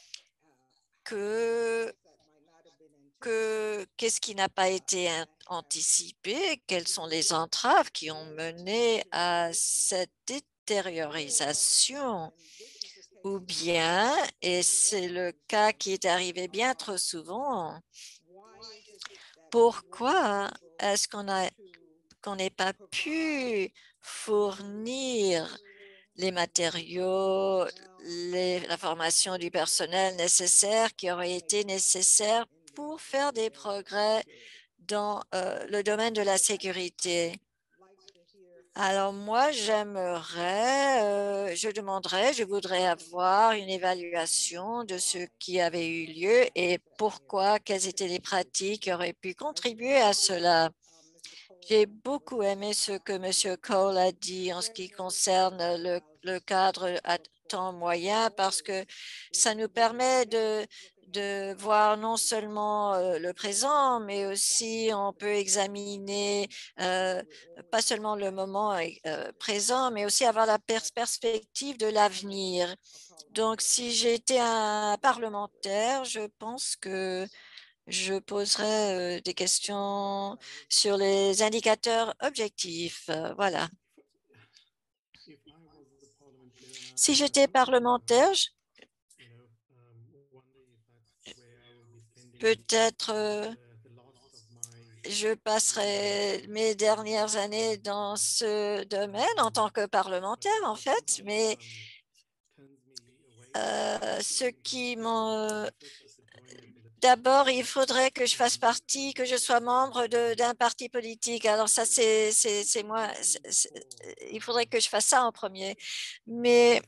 Speaker 2: que, que, qu'est-ce qui n'a pas été anticipé? Quelles sont les entraves qui ont mené à cette détériorisation? Ou bien, et c'est le cas qui est arrivé bien trop souvent, pourquoi est-ce qu'on a qu'on n'ait pas pu fournir les matériaux, les, la formation du personnel nécessaire qui aurait été nécessaire pour faire des progrès dans euh, le domaine de la sécurité? Alors moi, j'aimerais, euh, je demanderais, je voudrais avoir une évaluation de ce qui avait eu lieu et pourquoi, quelles étaient les pratiques qui auraient pu contribuer à cela. J'ai beaucoup aimé ce que M. Cole a dit en ce qui concerne le, le cadre à temps moyen parce que ça nous permet de, de voir non seulement euh, le présent, mais aussi on peut examiner euh, pas seulement le moment euh, présent, mais aussi avoir la pers perspective de l'avenir. Donc, si j'étais un parlementaire, je pense que je poserai euh, des questions sur les indicateurs objectifs. Euh, voilà. Si j'étais parlementaire, peut-être euh, je passerai mes dernières années dans ce domaine en tant que parlementaire, en fait, mais euh, ce qui m'en D'abord, il faudrait que je fasse partie, que je sois membre d'un parti politique. Alors ça, c'est moi. C est, c est, il faudrait que je fasse ça en premier. Mais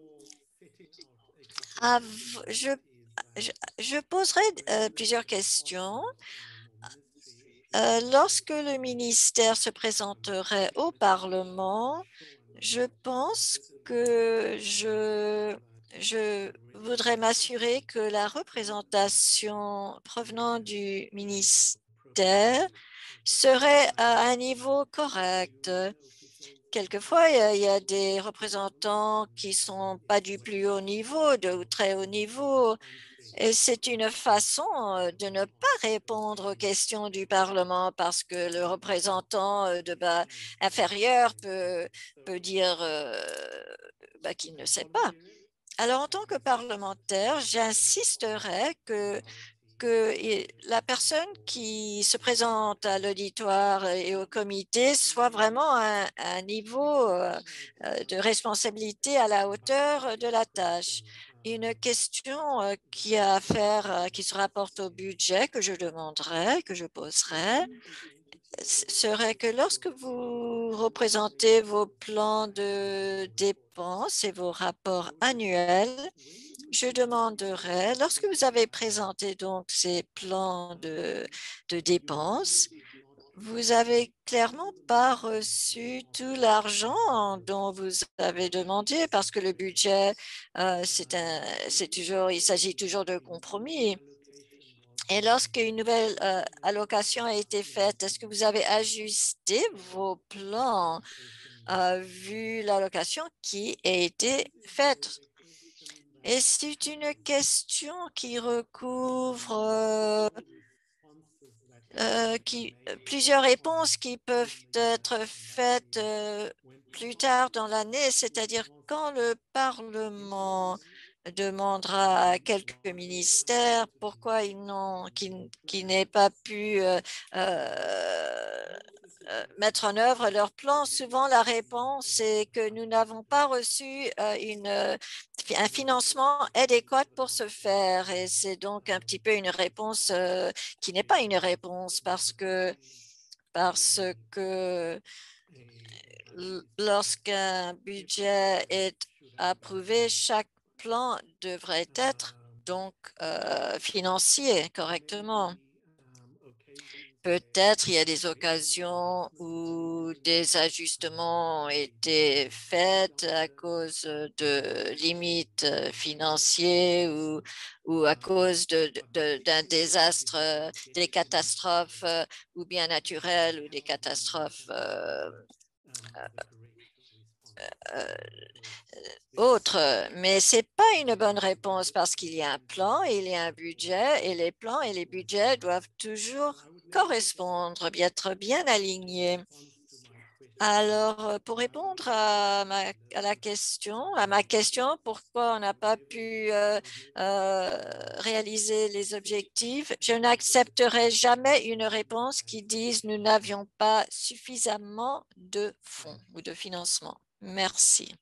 Speaker 2: je, je, je poserai euh, plusieurs questions. Euh, lorsque le ministère se présenterait au Parlement, je pense que je, je voudrais m'assurer que la représentation provenant du ministère serait à un niveau correct. Quelquefois, il y, a, il y a des représentants qui ne sont pas du plus haut niveau, de très haut niveau, et c'est une façon de ne pas répondre aux questions du Parlement parce que le représentant de bas inférieur peut, peut dire euh, bah, qu'il ne sait pas. Alors, en tant que parlementaire, j'insisterai que que la personne qui se présente à l'auditoire et au comité soit vraiment à un niveau de responsabilité à la hauteur de la tâche. Une question qui a à faire, qui se rapporte au budget que je demanderai, que je poserai, serait que lorsque vous représentez vos plans de dépenses et vos rapports annuels, je demanderais, lorsque vous avez présenté donc ces plans de, de dépenses, vous avez clairement pas reçu tout l'argent dont vous avez demandé parce que le budget, euh, c'est un, c'est toujours, il s'agit toujours de compromis. Et lorsqu'une nouvelle euh, allocation a été faite, est-ce que vous avez ajusté vos plans euh, vu l'allocation qui a été faite? Et c'est une question qui recouvre euh, euh, qui, euh, plusieurs réponses qui peuvent être faites euh, plus tard dans l'année, c'est-à-dire quand le Parlement demandera à quelques ministères pourquoi ils n'ont, qui, qui n'aient pas pu euh, euh, euh, mettre en œuvre leur plan. Souvent, la réponse est que nous n'avons pas reçu euh, une, euh, un financement adéquat pour ce faire. Et c'est donc un petit peu une réponse euh, qui n'est pas une réponse parce que, parce que lorsqu'un budget est approuvé, chaque plan devrait être donc euh, financier correctement. Peut-être il y a des occasions où des ajustements ont été faits à cause de limites financières ou, ou à cause de, de, d'un désastre, des catastrophes ou bien naturelles ou des catastrophes euh, euh, autre, mais ce n'est pas une bonne réponse parce qu'il y a un plan, il y a un budget et les plans et les budgets doivent toujours correspondre, bien être bien alignés. Alors, euh, pour répondre à, ma, à la question, à ma question, pourquoi on n'a pas pu euh, euh, réaliser les objectifs, je n'accepterai jamais une réponse qui dise nous n'avions pas suffisamment de fonds ou de financement. Merci.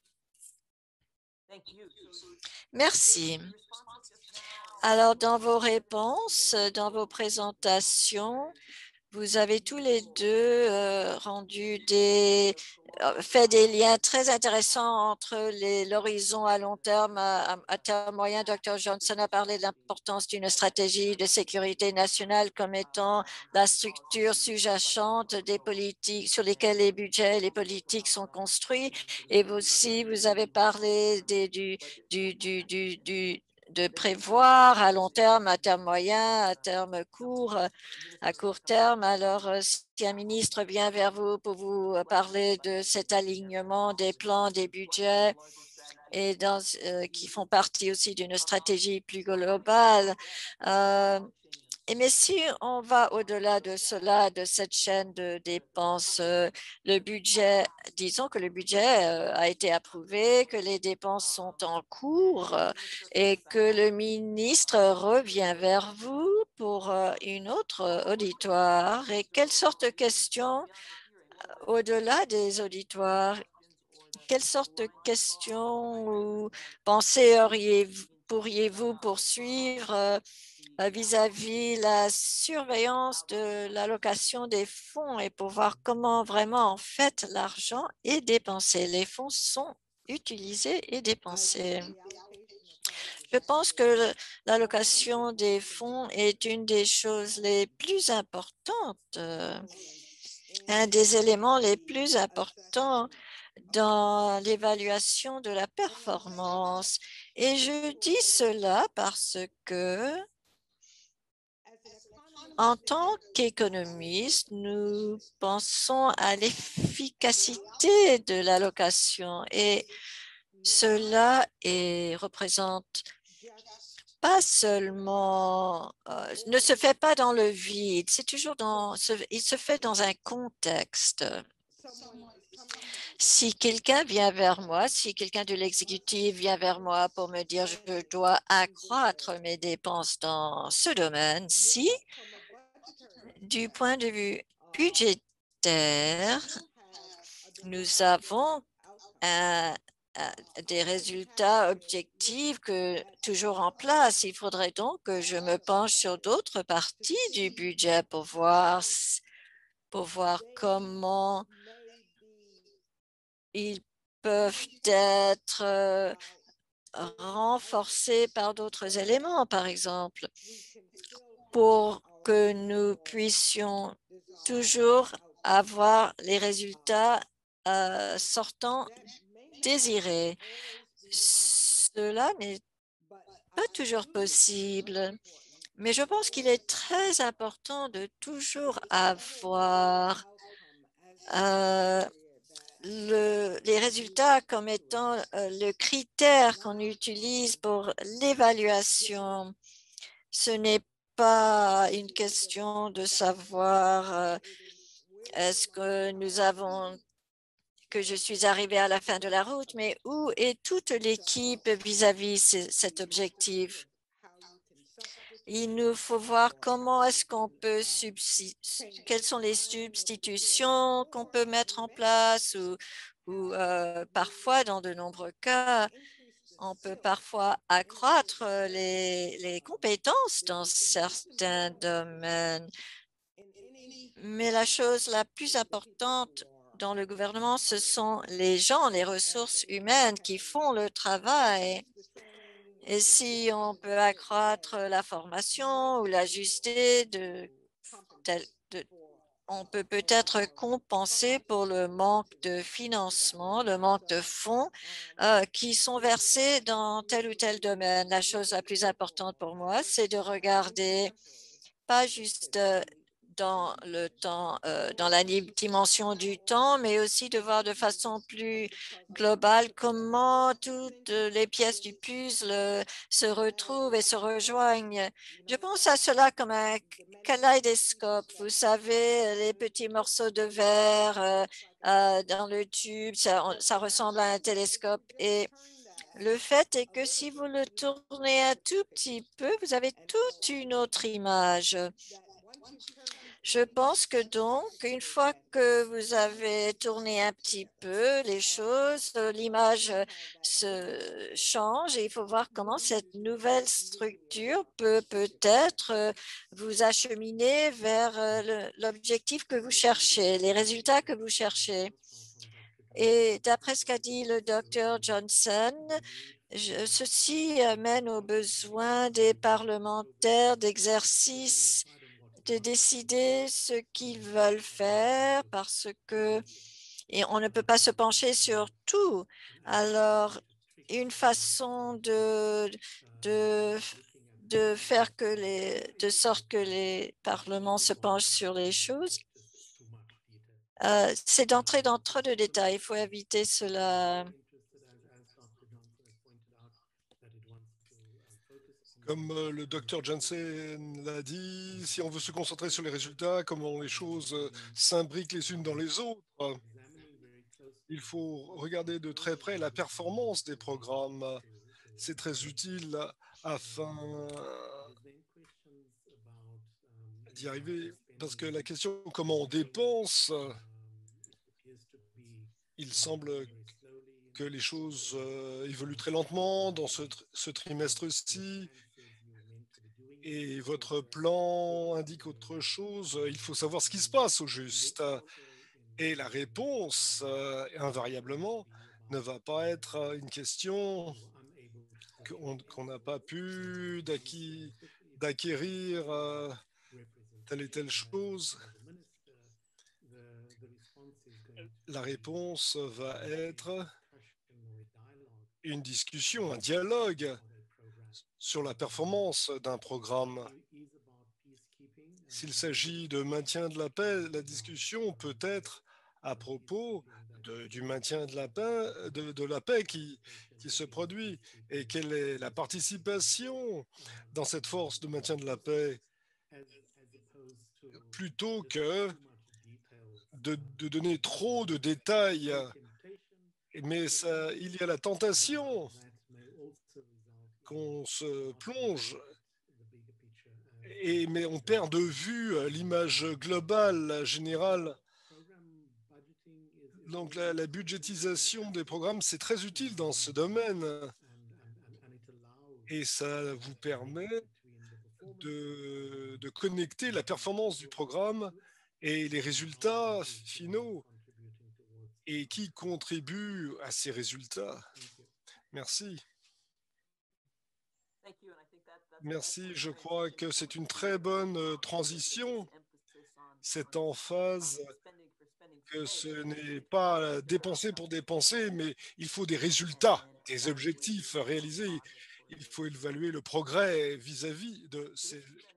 Speaker 2: Merci. Alors, dans vos réponses, dans vos présentations, vous avez tous les deux euh, rendu des, euh, fait des liens très intéressants entre l'horizon à long terme, à, à terme moyen. Docteur Johnson a parlé de l'importance d'une stratégie de sécurité nationale comme étant la structure sous-jacente des politiques sur lesquelles les budgets et les politiques sont construits. Et vous aussi, vous avez parlé des, du, du, du, du, du de prévoir à long terme, à terme moyen, à terme court, à court terme. Alors, euh, si un ministre vient vers vous pour vous parler de cet alignement des plans, des budgets et dans, euh, qui font partie aussi d'une stratégie plus globale, euh, et mais si on va au-delà de cela, de cette chaîne de dépenses, euh, le budget, disons que le budget euh, a été approuvé, que les dépenses sont en cours euh, et que le ministre revient vers vous pour euh, une autre euh, auditoire. Et quelle sorte de questions au-delà des auditoires? Quelle sorte de questions ou pensées pourriez-vous poursuivre euh, vis-à-vis la surveillance de l'allocation des fonds et pour voir comment vraiment en fait l'argent est dépensé. Les fonds sont utilisés et dépensés. Je pense que l'allocation des fonds est une des choses les plus importantes, euh, un des éléments les plus importants dans l'évaluation de la performance. Et je dis cela parce que en tant qu'économistes, nous pensons à l'efficacité de l'allocation et cela est, représente pas seulement, euh, ne se fait pas dans le vide, c'est toujours dans, il se fait dans un contexte. Si quelqu'un vient vers moi, si quelqu'un de l'exécutif vient vers moi pour me dire je dois accroître mes dépenses dans ce domaine-ci, du point de vue budgétaire, nous avons un, un, des résultats objectifs que, toujours en place. Il faudrait donc que je me penche sur d'autres parties du budget pour voir, pour voir comment ils peuvent être euh, renforcée par d'autres éléments, par exemple, pour que nous puissions toujours avoir les résultats euh, sortants désirés. Cela n'est pas toujours possible, mais je pense qu'il est très important de toujours avoir euh, le, les résultats comme étant euh, le critère qu'on utilise pour l'évaluation. Ce n'est pas une question de savoir euh, est-ce que nous avons que je suis arrivée à la fin de la route, mais où est toute l'équipe vis-à-vis cet objectif? Il nous faut voir comment est-ce qu'on peut substituer, quelles sont les substitutions qu'on peut mettre en place ou, ou euh, parfois, dans de nombreux cas, on peut parfois accroître les, les compétences dans certains domaines. Mais la chose la plus importante dans le gouvernement, ce sont les gens, les ressources humaines qui font le travail. Et si on peut accroître la formation ou l'ajuster, de, de, on peut peut-être compenser pour le manque de financement, le manque de fonds euh, qui sont versés dans tel ou tel domaine. La chose la plus importante pour moi, c'est de regarder pas juste euh, dans le temps, euh, dans la dimension du temps, mais aussi de voir de façon plus globale comment toutes les pièces du puzzle euh, se retrouvent et se rejoignent. Je pense à cela comme un kaléidoscope. Vous savez, les petits morceaux de verre euh, euh, dans le tube, ça, ça ressemble à un télescope. Et le fait est que si vous le tournez un tout petit peu, vous avez toute une autre image. Je pense que donc, une fois que vous avez tourné un petit peu les choses, l'image se change et il faut voir comment cette nouvelle structure peut peut-être vous acheminer vers l'objectif que vous cherchez, les résultats que vous cherchez. Et d'après ce qu'a dit le docteur Johnson, je, ceci amène au besoin des parlementaires d'exercice de décider ce qu'ils veulent faire parce que et on ne peut pas se pencher sur tout. Alors, une façon de, de, de faire que les, de sorte que les parlements se penchent sur les choses, euh, c'est d'entrer dans trop de détails. Il faut éviter cela.
Speaker 1: Comme euh, le docteur Janssen l'a dit, si on veut se concentrer sur les résultats, comment les choses euh, s'imbriquent les unes dans les autres, il faut regarder de très près la performance des programmes. C'est très utile afin d'y arriver, parce que la question comment on dépense, il semble que les choses euh, évoluent très lentement dans ce, tr ce trimestre-ci. Et votre plan indique autre chose. Il faut savoir ce qui se passe au juste. Et la réponse, euh, invariablement, ne va pas être une question qu'on n'a pas pu d'acquérir euh, telle et telle chose. La réponse va être une discussion, un dialogue sur la performance d'un programme. S'il s'agit de maintien de la paix, la discussion peut être à propos de, du maintien de la paix, de, de la paix qui, qui se produit et quelle est la participation dans cette force de maintien de la paix plutôt que de, de donner trop de détails. Mais ça, il y a la tentation qu'on se plonge, et, mais on perd de vue l'image globale, générale. Donc la, la budgétisation des programmes, c'est très utile dans ce domaine et ça vous permet de, de connecter la performance du programme et les résultats finaux et qui contribue à ces résultats. Merci. Merci, je crois que c'est une très bonne euh, transition. C'est en phase que ce n'est pas dépenser pour dépenser, mais il faut des résultats, des objectifs réalisés. Il faut évaluer le progrès vis-à-vis de ces